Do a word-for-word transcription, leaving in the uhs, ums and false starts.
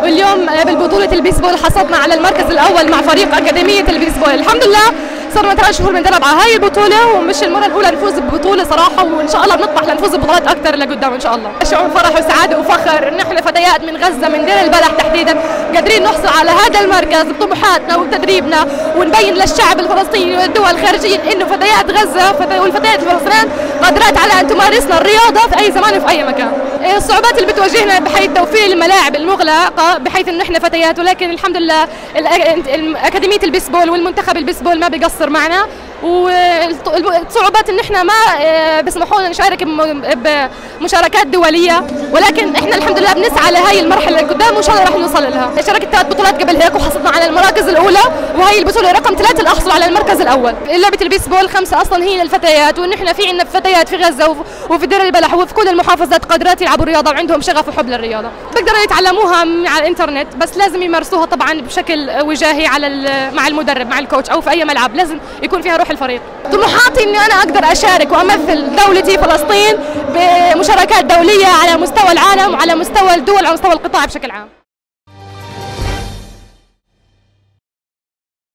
واليوم بالبطولة البيسبول حصلنا على المركز الأول مع فريق أكاديمية البيسبول. الحمد لله صرنا ثلاث شهور بنتدرب على هاي البطولة، ومش المرة الأولى نفوز ببطولة صراحة، وإن شاء الله بنطمح لنفوز ببطولات أكثر لقدام إن شاء الله. شعور فرح وسعادة وفخر إن إحنا فتيات من غزة من دير البلح تحديدا قادرين نحصل على هذا المركز بطموحاتنا وبتدريبنا، ونبين للشعب الفلسطيني والدول الخارجيين إنه فتيات غزة والفتيات الفلسطينيين قادرات على أن تمارسنا الرياضة في أي زمان وفي أي مكان. الصعوبات اللي بتواجهنا بحيث توفير الملاعب المغلقة بحيث إنه إحنا فتيات، ولكن الحمد لله أكاديمية البيسبول والمنتخب البيسبول ما بيقصر معنا، والصعوبات ان احنا ما بيسمحوا لنا نشارك بمشاركات دوليه، ولكن احنا الحمد لله بنسعى لهي المرحله اللي قدام وان شاء الله رح نوصل لها. شاركت ثلاث بطولات قبل هيك وحصلنا على المراكز الاولى، وهي البطوله رقم ثلاثه اللي احصلوا على المركز الاول. لعبه البيسبول خمسه اصلا هي للفتيات، وان احنا في عندنا فتيات في غزه وفي دير البلح وفي كل المحافظات قادرات يلعبوا الرياضه وعندهم شغف وحب للرياضه، بيقدروا يتعلموها على الانترنت، بس لازم يمارسوها طبعا بشكل وجاهي على مع المدرب مع الكوتش او في اي ملعب، لازم يكون فيها روح الفريق. طموحاتي اني انا اقدر اشارك وامثل دولتي فلسطين بمشاركات دوليه على مستوى العالم وعلى مستوى الدول وعلى مستوى القطاع بشكل عام.